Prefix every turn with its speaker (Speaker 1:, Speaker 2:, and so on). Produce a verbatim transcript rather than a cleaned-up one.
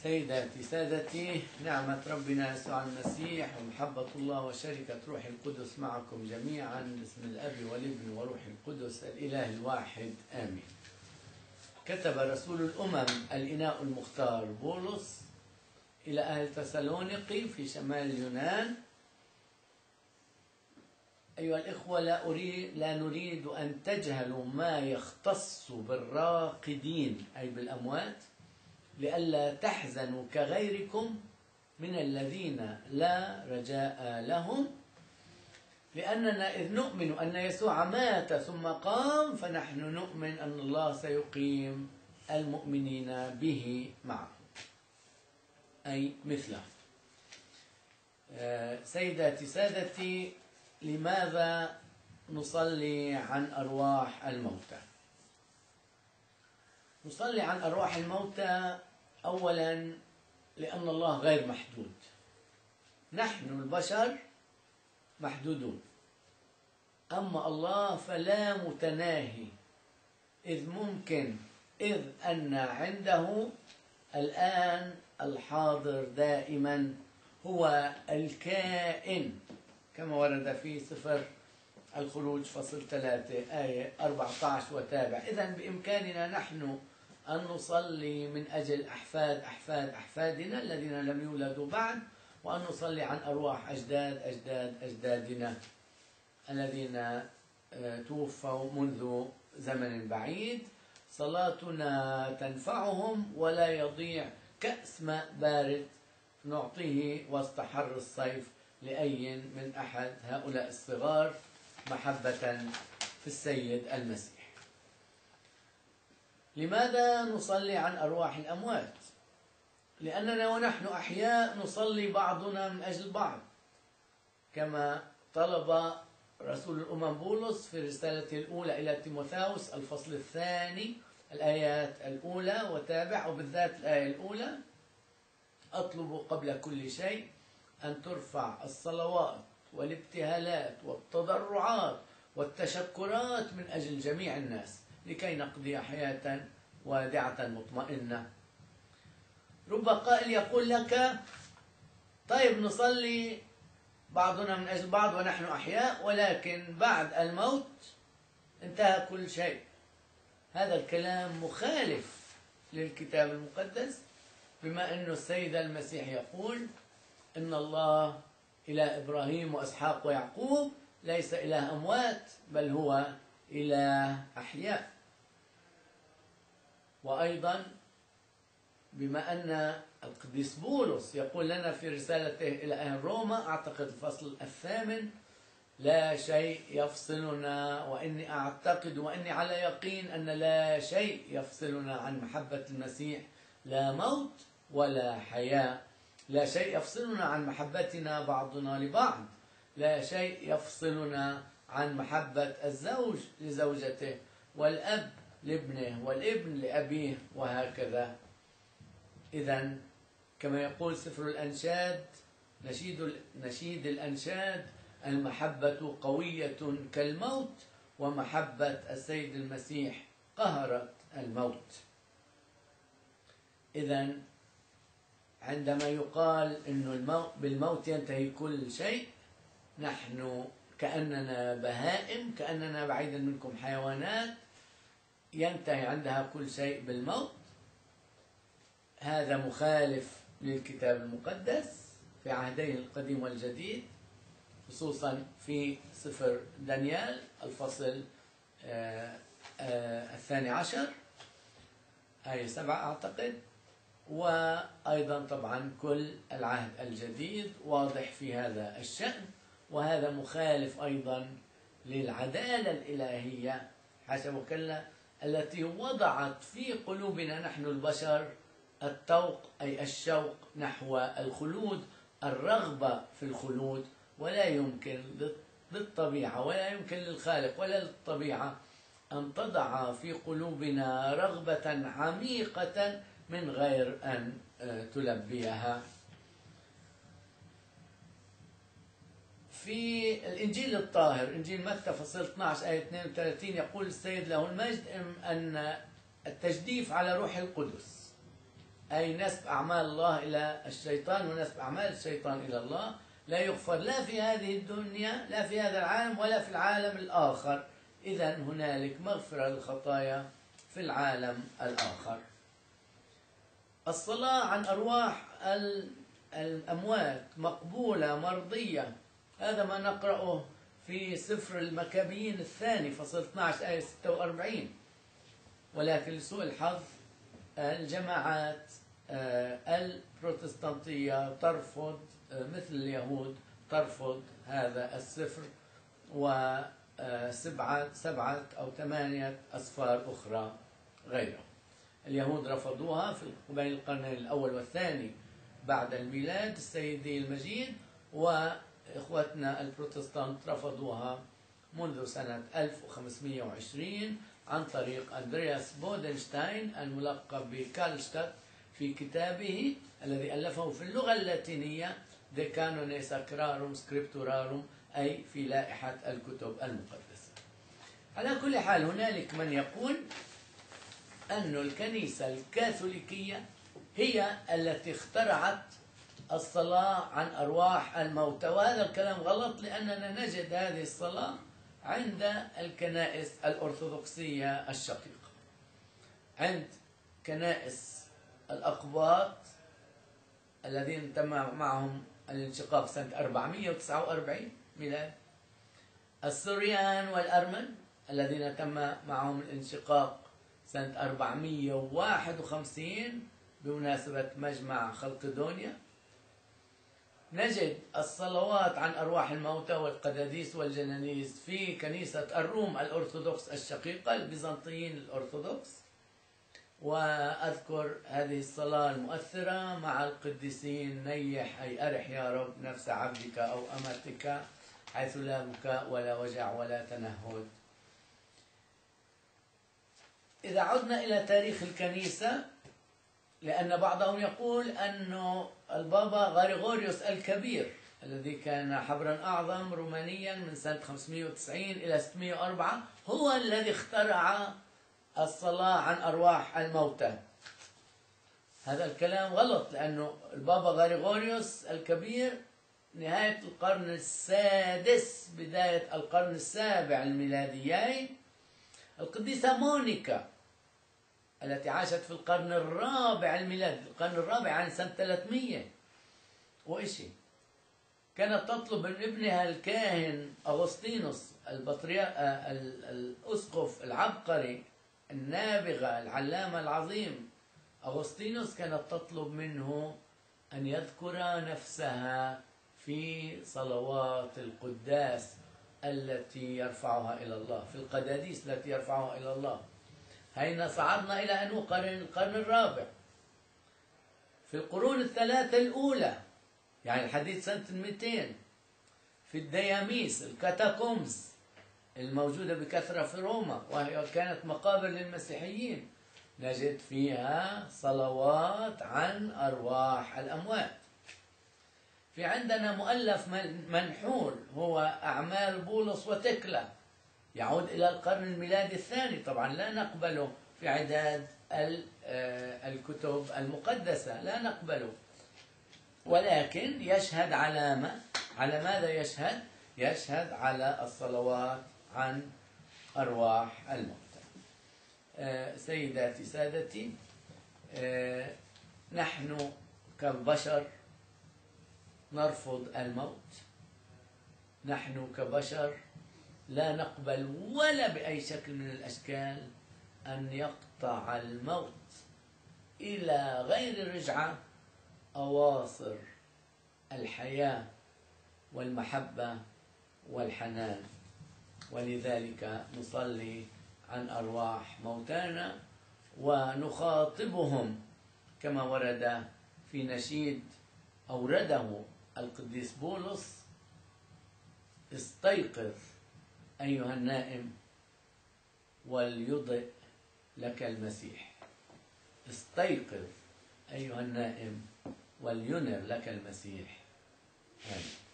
Speaker 1: سيداتي سادتي، نعمة ربنا يسوع المسيح ومحبة الله وشركة روح القدس معكم جميعا باسم الأب والابن وروح القدس الإله الواحد آمين. كتب رسول الأمم الإناء المختار بولس إلى أهل تسالونيقي في شمال اليونان: أيها الإخوة، لا أريد لا نريد أن تجهلوا ما يختص بالراقدين أي بالأموات، لئلا تحزنوا كغيركم من الذين لا رجاء لهم، لأننا إذ نؤمن أن يسوع مات ثم قام فنحن نؤمن أن الله سيقيم المؤمنين به معه أي مثله. سيداتي سادتي، لماذا نصلي عن أرواح الموتى؟ نصلي عن أرواح الموتى أولا لأن الله غير محدود. نحن البشر محدودون، أما الله فلا متناهي، إذ ممكن إذ أن عنده الآن الحاضر دائما هو الكائن، كما ورد في سفر الخروج فصل ثلاثة آية أربعة عشر وتابع. إذن بإمكاننا نحن أن نصلي من أجل أحفاد أحفاد أحفادنا الذين لم يولدوا بعد، وأن نصلي عن أرواح أجداد أجداد أجدادنا الذين توفوا منذ زمن بعيد. صلاتنا تنفعهم ولا يضيع كأس ماء بارد نعطيه وسط حر الصيف لأي من أحد هؤلاء الصغار محبة في السيد المسيح. لماذا نصلي عن أرواح الأموات؟ لأننا ونحن أحياء نصلي بعضنا من أجل بعض، كما طلب رسول الأمم بولس في رسالته الأولى إلى تيموثاوس الفصل الثاني الآيات الأولى وتابع، وبالذات الآية الأولى: أطلب قبل كل شيء أن ترفع الصلوات والابتهالات والتضرعات والتشكرات من أجل جميع الناس لكي نقضي حياة وادعة مطمئنة. رب قائل يقول لك: طيب نصلي بعضنا من أجل بعض ونحن أحياء، ولكن بعد الموت انتهى كل شيء. هذا الكلام مخالف للكتاب المقدس، بما أن السيد المسيح يقول إن الله إله إبراهيم وإسحاق ويعقوب، ليس إله أموات بل هو إله أحياء. وأيضا بما أن القديس بولس يقول لنا في رسالته إلى أهل روما، أعتقد الفصل الثامن: لا شيء يفصلنا، وإني أعتقد وإني على يقين أن لا شيء يفصلنا عن محبة المسيح، لا موت ولا حياة، لا شيء يفصلنا عن محبتنا بعضنا لبعض، لا شيء يفصلنا عن محبة الزوج لزوجته والأب لابنه والابن لأبيه وهكذا. إذن كما يقول سفر الأنشاد، نشيد نشيد الأنشاد: المحبة قوية كالموت، ومحبة السيد المسيح قهرت الموت. إذن عندما يقال إنه بالموت ينتهي كل شيء، نحن كأننا بهائم، كأننا بعيدا منكم حيوانات ينتهي عندها كل شيء بالموت. هذا مخالف للكتاب المقدس في عهديه القديم والجديد، خصوصا في سفر دانيال الفصل آآ آآ الثاني عشر آية سبعة أعتقد، وأيضا طبعا كل العهد الجديد واضح في هذا الشأن. وهذا مخالف أيضا للعدالة الإلهية حسب وكلا التي وضعت في قلوبنا نحن البشر التوق أي الشوق نحو الخلود، الرغبة في الخلود، ولا يمكن للطبيعة ولا يمكن للخالق ولا للطبيعة أن تضع في قلوبنا رغبة عميقة من غير أن تلبيها. في الإنجيل الطاهر إنجيل متى فصل اثني عشر آية اثنين وثلاثين يقول السيد له المجد أن التجديف على روح القدس أي نسب أعمال الله إلى الشيطان ونسب أعمال الشيطان إلى الله، لا يغفر لا في هذه الدنيا لا في هذا العالم ولا في العالم الآخر. إذن هنالك مغفرة للخطايا في العالم الآخر. الصلاة عن أرواح الأموات مقبولة مرضية، هذا ما نقرأه في سفر المكابيين الثاني فصل اثني عشر آية ستة وأربعين. ولكن لسوء الحظ الجماعات البروتستانتية ترفض، مثل اليهود ترفض هذا السفر وسبعة سبعة أو ثمانية أسفار أخرى غيره. اليهود رفضوها في بين القرن الأول والثاني بعد الميلاد السيدي المجيد، وإخوتنا البروتستانت رفضوها منذ سنة ألف وخمسمئة وعشرين عن طريق أندرياس بودنشتاين الملقب بكارلشتات في كتابه الذي ألفه في اللغة اللاتينية De Canone Sacrarum Scripturarum، أي في لائحة الكتب المقدسة. على كل حال هنالك من يقول أن الكنيسة الكاثوليكية هي التي اخترعت الصلاة عن أرواح الموتى، وهذا الكلام غلط، لأننا نجد هذه الصلاة عند الكنائس الأرثوذكسية الشقيقة، عند كنائس الأقباط الذين تم معهم الانشقاق سنة أربعمئة وتسعة وأربعين ميلاد، السوريان والأرمن الذين تم معهم الانشقاق سنة أربعمئة وواحد وخمسين بمناسبة مجمع خلقدونيا. نجد الصلوات عن أرواح الموتى والقداديس والجنانيس في كنيسة الروم الأرثوذكس الشقيقة، البيزنطيين الأرثوذكس. وأذكر هذه الصلاة المؤثرة مع القديسين: نيح أي أرح يا رب نفس عبدك أو أمتك حيث لا بكاء ولا وجع ولا تنهد. إذا عدنا إلى تاريخ الكنيسة، لأن بعضهم يقول أن البابا غريغوريوس الكبير الذي كان حبرا أعظم رومانيا من سنة خمسمئة وتسعين إلى ستمئة وأربعة هو الذي اخترع الصلاة عن أرواح الموتى. هذا الكلام غلط، لأنه البابا غريغوريوس الكبير نهاية القرن السادس بداية القرن السابع الميلادي. القديسة مونيكا التي عاشت في القرن الرابع الميلادي، القرن الرابع عن سنة ثلاثمئة وإشي، كانت تطلب من ابنها الكاهن أغسطينوس البطريرك الأسقف العبقري النابغة العلامة العظيم أغسطينوس، كانت تطلب منه أن يذكر نفسها في صلوات القداس التي يرفعها إلى الله، في القداديس التي يرفعها إلى الله. هينا صعدنا إلى أنه قرن القرن الرابع. في القرون الثلاثة الأولى يعني الحديث سنة مئتين، في الدياميس الكاتاكومز الموجودة بكثرة في روما، وهي كانت مقابر للمسيحيين، نجد فيها صلوات عن أرواح الأموات. في عندنا مؤلف منحول هو أعمال بولس وتكلا، يعود إلى القرن الميلادي الثاني، طبعا لا نقبله في عداد الكتب المقدسة، لا نقبله، ولكن يشهد علامة على ماذا يشهد؟ يشهد على الصلوات عن أرواح الموتى. سيداتي سادتي، نحن كبشر نرفض الموت، نحن كبشر لا نقبل ولا بأي شكل من الأشكال أن يقطع الموت إلى غير رجعة أواصر الحياة والمحبة والحنان. ولذلك نصلي عن أرواح موتانا ونخاطبهم كما ورد في نشيد أورده القديس بولس: استيقظ أيها النائم وليضئ لك المسيح. استيقظ أيها النائم ولينر لك المسيح. آمين.